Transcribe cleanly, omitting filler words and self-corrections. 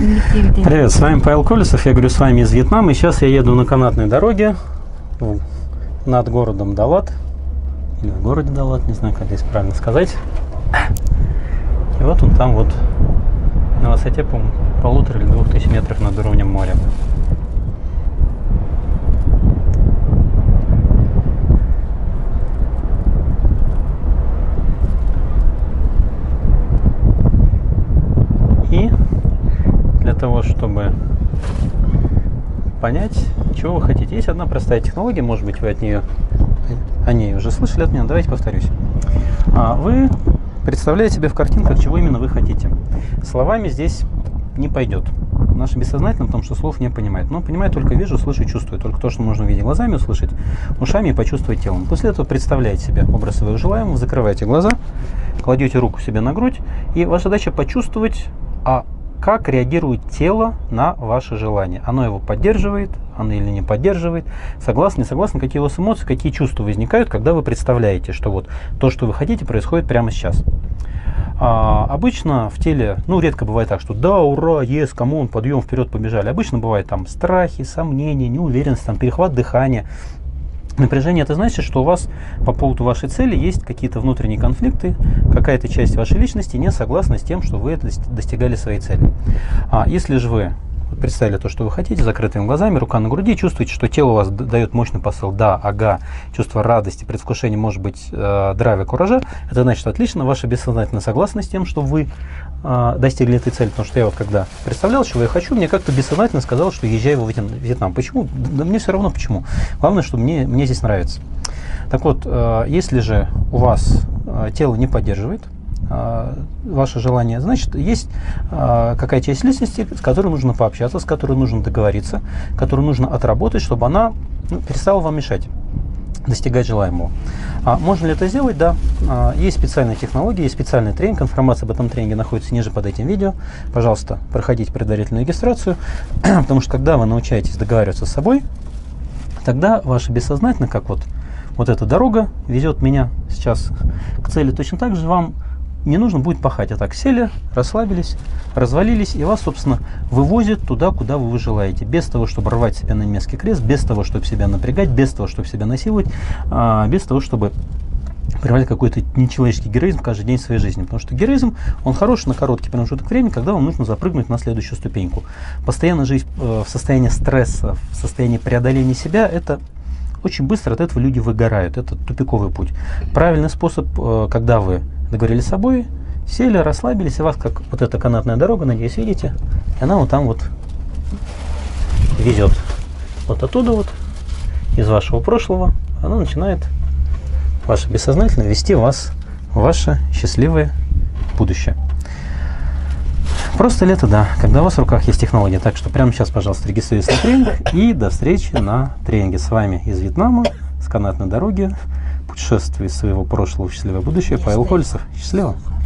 Привет, с вами Павел Колесов, я говорю с вами из Вьетнама, и сейчас я еду на канатной дороге над городом Далат, или в городе Далат, не знаю, как здесь правильно сказать. И вот он там вот на высоте, по-моему, 1500 или 2000 метров над уровнем моря. И для того, чтобы понять, чего вы хотите, есть одна простая технология, может быть, вы о ней уже слышали от меня, давайте повторюсь. Вы представляете себе в картинках, чего именно вы хотите. Словами здесь не пойдет. Наше бессознательное, потому что слов не понимает. Но понимает только вижу, слышу, чувствую. Только то, что можно увидеть глазами, услышать ушами и почувствовать телом. После этого представляете себе образ своего желаемого, закрываете глаза, кладете руку себе на грудь, и ваша задача почувствовать, как реагирует тело на ваше желание. Оно его поддерживает, оно или не поддерживает. Согласны, не согласны, какие у вас эмоции, какие чувства возникают, когда вы представляете, что вот то, что вы хотите, происходит прямо сейчас. Обычно в теле, редко бывает так, что да, ура, yes, камон, подъем, вперед, побежали. Обычно бывает там страхи, сомнения, неуверенность, там, перехват дыхания. Напряжение — это значит, что у вас по поводу вашей цели есть какие-то внутренние конфликты, какая-то часть вашей личности не согласна с тем, что вы достигали своей цели. Если же вы представили то, что вы хотите, закрытыми глазами, рука на груди, чувствуете, что тело у вас дает мощный посыл «да», «ага», чувство радости, предвкушения, может быть, драйва, куража, это значит, отлично, ваше бессознательно согласно с тем, что вы достигли этой цели. Потому что я вот когда представлял, чего я хочу, мне как-то бессознательно сказал, что езжай в Вьетнам. Почему? Да мне все равно почему. Главное, что мне здесь нравится. Так вот, если же у вас тело не поддерживает ваше желание, значит, есть какая-то часть личности, с которой нужно пообщаться, с которой нужно договориться, которую нужно отработать, чтобы она перестала вам мешать достигать желаемого. Можно ли это сделать? Да. Есть специальные технологии, есть специальный тренинг. Информация об этом тренинге находится ниже под этим видео. Пожалуйста, проходите предварительную регистрацию, потому что когда вы научаетесь договариваться с собой, тогда ваше бессознательное, как вот эта дорога ведет меня сейчас к цели, точно так же вам не нужно будет пахать, а так сели, расслабились, развалились, и вас, собственно, вывозят туда, куда вы желаете, без того, чтобы рвать себя на немецкий крест, без того, чтобы себя напрягать, без того, чтобы себя насиловать, без того, чтобы проявлять какой-то нечеловеческий героизм каждый день своей жизни. Потому что героизм, он хорош на короткий промежуток времени, когда вам нужно запрыгнуть на следующую ступеньку. Постоянно жить в состоянии стресса, в состоянии преодоления себя, это очень быстро, от этого люди выгорают. Это тупиковый путь. Правильный способ, когда вы договорились с собой, сели, расслабились, и вас, как вот эта канатная дорога, надеюсь, видите, и она вот там вот везет. Вот оттуда вот, из вашего прошлого, она начинает, ваше бессознательное, вести вас в ваше счастливое будущее. Просто ли это? Да. Когда у вас в руках есть технология. Так что прямо сейчас, пожалуйста, регистрируйтесь на тренинг, и до встречи на тренинге. С вами из Вьетнама, с канатной дороги, путешествие из своего прошлого в счастливое будущее, Павел Колесов. Счастливо!